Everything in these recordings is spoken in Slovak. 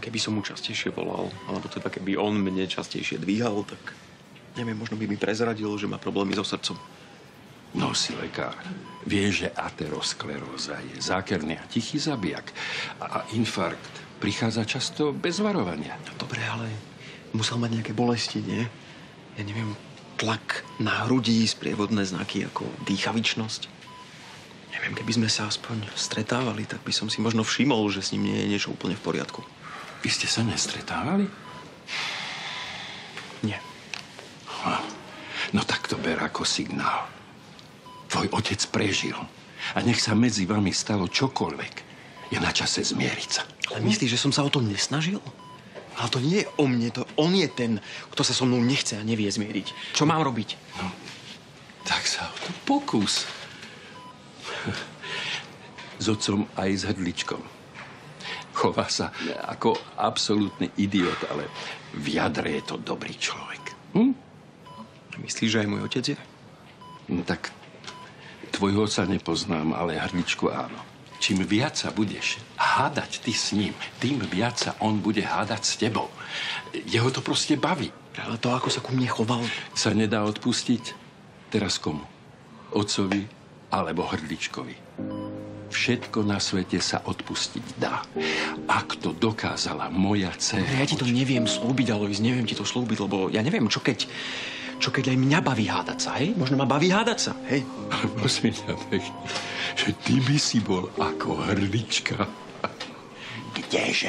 keby som mu častejšie volal, alebo teda keby on mne častejšie dvíhal, tak neviem, možno by mi prezradil, že má problémy so srdcom. No, si lekár. Vieš, že ateroskleróza je zákerný a tichý zabijak. A infarkt prichádza často bez varovania. No, dobre, ale musel mať nejaké bolesti, nie? Ja neviem, tlak na hrudi, sprievodné znaky ako dýchavičnosť. Neviem, keby sme sa aspoň stretávali, tak by som si možno všimol, že s ním nie je niečo úplne v poriadku. Vy ste sa nestretávali? Nie. No tak to ber ako signál. Tvoj otec prežil. A nech sa medzi vami stalo čokoľvek. Je na čase zmieriť sa. Ale myslíš, že som sa o to nesnažil? Ale to nie je o mne, to on je ten, kto sa so mnou nechce a nevie zmieriť. Čo mám robiť? No, tak sa o to pokús. S otcom aj s hrdličkom. Chová sa ako absolútny idiot, ale v jadre je to dobrý človek. Myslíš, že aj môj otec je? No, tak tvojho otca nepoznám, ale hrdličku áno. Čím viac sa budeš hádať ty s ním, tým viac sa on bude hádať s tebou. Jeho to proste baví. Ale to, ako sa ku mne choval... Sa nedá odpustiť? Teraz komu? Otcovi alebo hrdličkovi? Všetko na svete sa odpustiť dá. Ak to dokázala moja dcéra... Ja ti to neviem slúbiť, Alois, neviem ti to slúbiť, lebo ja neviem, čo keď aj mňa baví hádať sa, hej? Možno ma baví hádať sa, hej? Ale prosím ťa pekne, že ty by si bol ako hrdlička. Kdeže?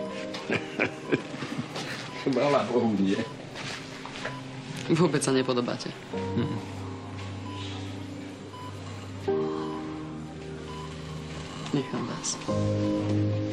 Chvála Bohu, nie. Vôbec sa nepodobáte. Nechám vás.